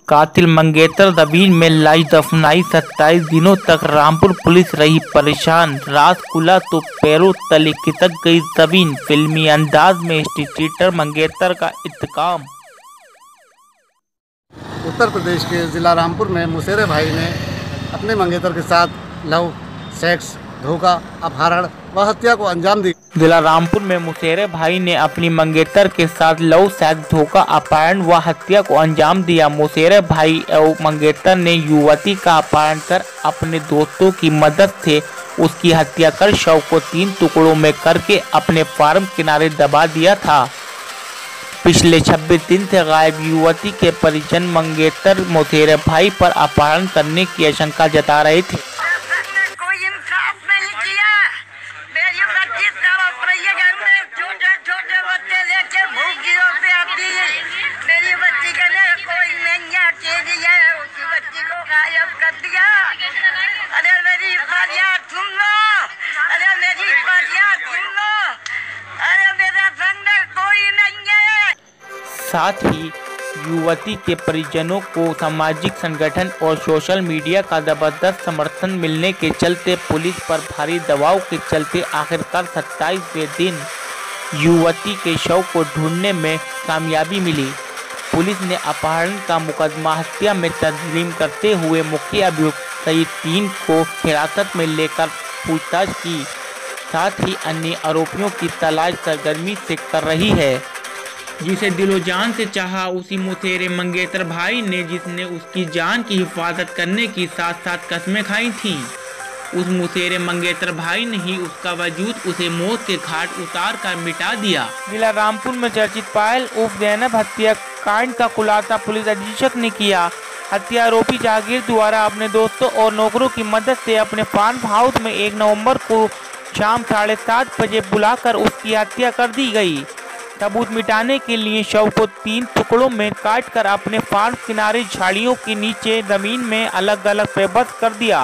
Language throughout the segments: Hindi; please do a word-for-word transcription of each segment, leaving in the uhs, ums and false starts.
कातिल मंगेतर जमीन में लाश दफनाई, सत्ताईस दिनों तक रामपुर पुलिस रही परेशान। रात खुला तो पैरों तले खिसक गई जमीन। फिल्मी अंदाज में स्ट्रीटर मंगेतर का इंतकाम। उत्तर प्रदेश के जिला रामपुर में मुसेरे भाई ने अपने मंगेतर के साथ लव, सेक्स, धोखा, अपहरण व हत्या को अंजाम दी। जिला रामपुर में मुसेरे भाई ने अपनी मंगेतर के साथ लव, सेक्स, धोखा, अपहरण व हत्या को अंजाम दिया। मुसेरे भाई और मंगेतर ने युवती का अपहरण कर अपने दोस्तों की मदद से उसकी हत्या कर शव को तीन टुकड़ों में करके अपने फार्म किनारे दबा दिया था। पिछले छब्बीस दिन से गायब युवती के परिजन मंगेतर मुसेरे भाई पर अपहरण करने की आशंका जता रहे थे। साथ ही युवती के परिजनों को सामाजिक संगठन और सोशल मीडिया का जबरदस्त समर्थन मिलने के चलते पुलिस पर भारी दबाव के चलते आखिरकार सत्ताईसवें दिन युवती के शव को ढूंढने में कामयाबी मिली। पुलिस ने अपहरण का मुकदमा हत्या में तस्लीम करते हुए मुख्य अभियुक्त सहित तीन को हिरासत में लेकर पूछताछ की। साथ ही अन्य आरोपियों की तलाश सरगर्मी से कर रही है। जिसे दिलो जान से चाहा उसी मुसेरे मंगेतर भाई ने, जिसने उसकी जान की हिफाजत करने की साथ साथ कस्में खाई थीं। उस मुसेरे मंगेतर भाई ने ही उसका वजूद उसे मौत के घाट उतार कर मिटा दिया। जिला रामपुर में चर्चित पायल उर्फ जैनब हत्याकांड का खुलासा पुलिस अधीक्षक ने किया। हत्या आरोपी जहांगीर द्वारा अपने दोस्तों और नौकरों की मदद से अपने फार्म हाउस में एक नवंबर को शाम साढ़े सात बजे बुलाकर उसकी हत्या कर दी गई। सबूत मिटाने के लिए शव को तीन टुकड़ों में काटकर अपने फार्म किनारे झाड़ियों के नीचे जमीन में अलग अलग पेबंद कर दिया।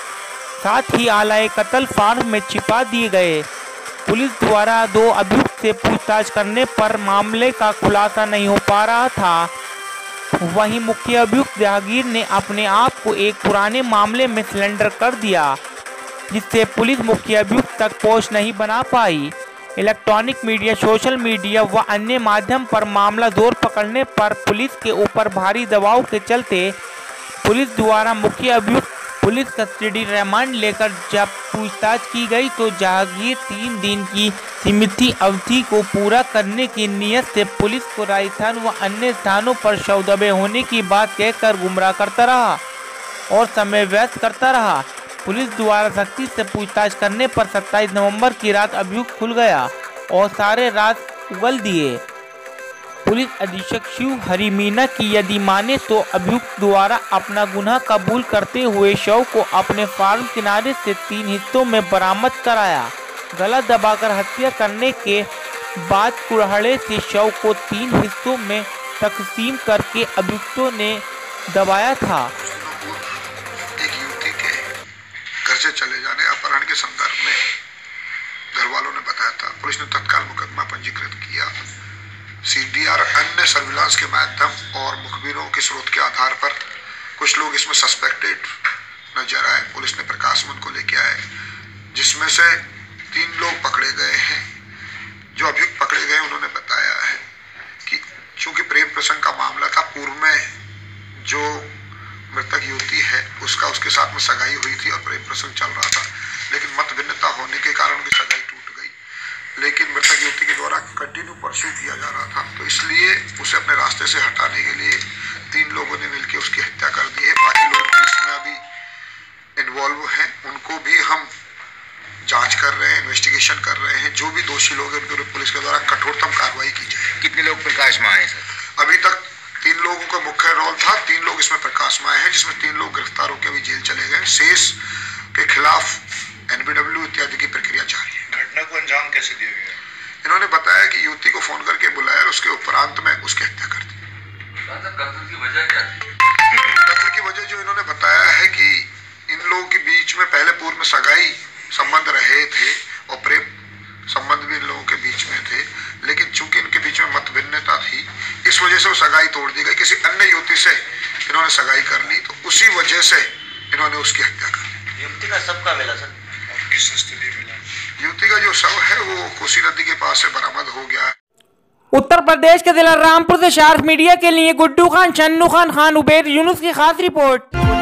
साथ ही आलाए कत्ल फार्म में छिपा दिए गए। पुलिस द्वारा दो अभियुक्त से पूछताछ करने पर मामले का खुलासा नहीं हो पा रहा था। वहीं मुख्य अभियुक्त जहांगीर ने अपने आप को एक पुराने मामले में सिलेंडर कर दिया, जिससे पुलिस मुख्य अभियुक्त तक पहुंच नहीं बना पाई। इलेक्ट्रॉनिक मीडिया, सोशल मीडिया व अन्य माध्यम पर मामला जोर पकड़ने पर पुलिस के ऊपर भारी दबाव के चलते पुलिस द्वारा मुख्य अभियुक्त पुलिस कस्टडी रिमांड लेकर जब पूछताछ की गई तो जहांगीर तीन दिन की सीमित अवधि को पूरा करने की नीयत से पुलिस को राजस्थान व अन्य स्थानों पर शव दबे होने की बात कहकर गुमराह करता रहा और समय व्यस्त करता रहा। पुलिस द्वारा सख्ती से पूछताछ करने पर सत्ताईस नवंबर की रात अभियुक्त खुल गया और सारे रात उगल दिए। पुलिस अधीक्षक शिव हरि मीना की यदि माने तो अभियुक्त द्वारा अपना गुनाह कबूल करते हुए शव को अपने फार्म किनारे से तीन हिस्सों में बरामद कराया। गला दबाकर हत्या करने के बाद कुल्हाड़े से शव को तीन हिस्सों में तकसीम करके अभियुक्तों ने दबाया था। घर से चले जाने अपहरण के संदर्भ में घर वालों ने बताया था। पुलिस ने तत्काल मुकदमा पंजीकृत किया। सीडीआर अन्य सर्विलांस के माध्यम और मुखबिरों के स्रोत के आधार पर कुछ लोग इसमें सस्पेक्टेड नजर आए। पुलिस ने प्रकाश में उनको लेके आए, जिसमें से तीन लोग पकड़े गए हैं। जो अभियुक्त पकड़े गए उन्होंने बताया है कि चूंकि प्रेम प्रसंग का मामला था, पूर्व में जो मृतक युवती है उसका उसके साथ में सगाई हुई थी और प्रेम प्रसंग चल रहा था, लेकिन मत भिन्नता होने के कारण उनकी सगाई टूट गई। लेकिन मृतक युवती के द्वारा कंटिन्यू परस्यू किया जा रहा था, तो इसलिए उसे अपने रास्ते से हटाने के लिए तीन लोगों ने मिलकर उसकी हत्या कर दी है। बाकी लोग भी इसमें अभी इन्वॉल्व हैं, उनको भी हम जांच कर रहे हैं, इन्वेस्टिगेशन कर रहे हैं। जो भी दोषी लोग हैं उनके ऊपर पुलिस के द्वारा कठोरतम कार्रवाई की जाए। कितने लोग प्रकाश में आए सर? अभी तक तीन लोगों का मुख्य रोल था, तीन लोग इसमें प्रकाश में आए हैं, जिसमें तीन लोग गिरफ्तार होकर अभी जेल चले गए। शेष के खिलाफ एनबीडब्ल्यू इत्यादि की प्रक्रिया जारी है। घटना को अंजाम कैसे दिया गया? इन्होंने बताया कि युवती को फोन करके बुलाया, उसके उपरांत में उसकी हत्या कर दी। कत्ल की वजह क्या थी? कत्ल की वजह जो इन्होंने बताया है कि इन लोगों के बीच में पहले पूर्व में सगाई संबंध रहे थे और प्रेम संबंध भी इन लोगों के बीच में थे, लेकिन चूंकि इनके बीच में मतभिन्नता थी, इस वजह से वो सगाई तोड़ दी गई। किसी अन्य युवती से इन्होंने सगाई कर ली, तो उसी वजह से इन्होंने उसकी हत्या कर ली। युवती का शव कहाँ मिला सर? किस स्थिति मिला? युवती का जो शव है वो कोसी नदी के पास से बरामद हो गया है। उत्तर प्रदेश के जिला रामपुर से शार्प मीडिया के लिए गुड्डू खान, चन्नू खान, खान उबैद यूनुस की खास रिपोर्ट।